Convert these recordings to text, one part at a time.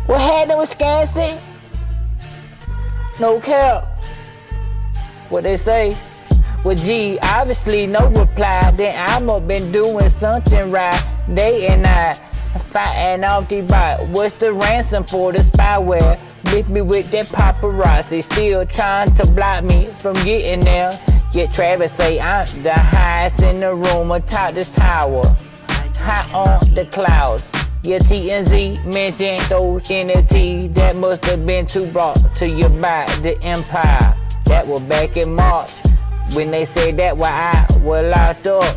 What happened with Wisconsin? No cap. What they say? Well, gee, obviously no reply. Then I'ma been doing something right. They and I fighting off the bot. What's the ransom for the spyware? Lift me with that paparazzi, still trying to block me from getting there. Yet Travis say I'm the highest in the room atop this tower, high on the clouds. Yeah, TNZ mentioned those NFTs that must have been too brought to you by the empire. That was back in March when they said that while I was locked up.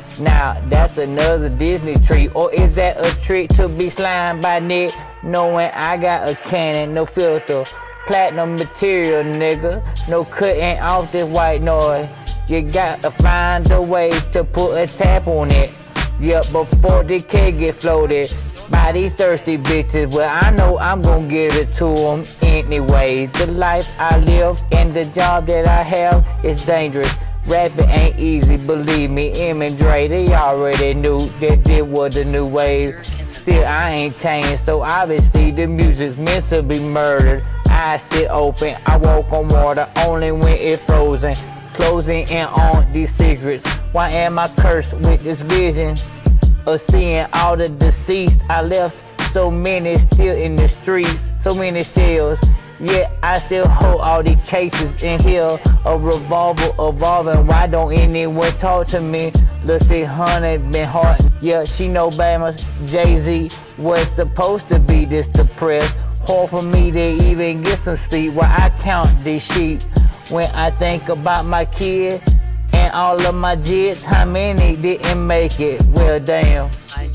Now that's another Disney treat, or is that a trick to be slimed by Nick? Knowing I got a cannon, no filter, platinum material, nigga. No cutting off this white noise. You gotta find a way to put a tap on it. Yeah, before the cake get floated by these thirsty bitches. Well, I know I'm gonna give it to them anyway. The life I live and the job that I have is dangerous. Rapping ain't easy, believe me. M and Dre, they already knew that this was the new wave. Still, I ain't changed, so obviously the music's meant to be murdered. Eyes still open, I walk on water only when it's frozen. Closing in on these secrets. Why am I cursed with this vision of seeing all the deceased? I left so many still in the streets, so many shells. Yet I still hold all these cases in here. A revolver evolving, why don't anyone talk to me? Lil' 600 been hard, yeah, she know Bama. Jay-Z was supposed to be this depressed. Hard for me to even get some sleep while I count these sheep. When I think about my kids and all of my jids, how many didn't make it? Well, damn,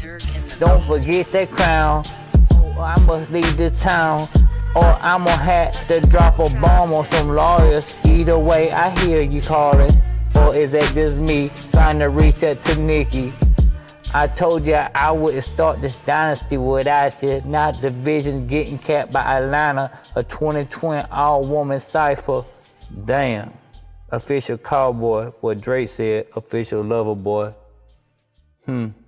don't forget that crown. Oh, I must leave the town, or I'ma have to drop a bomb on some lawyers. Either way, I hear you calling. Or is that just me trying to reach out to Nicki? I told you I wouldn't start this dynasty without you. Now the vision getting capped by Atlanta, a 2020 all-woman cypher. Damn. Official cowboy, what Drake said, official lover boy.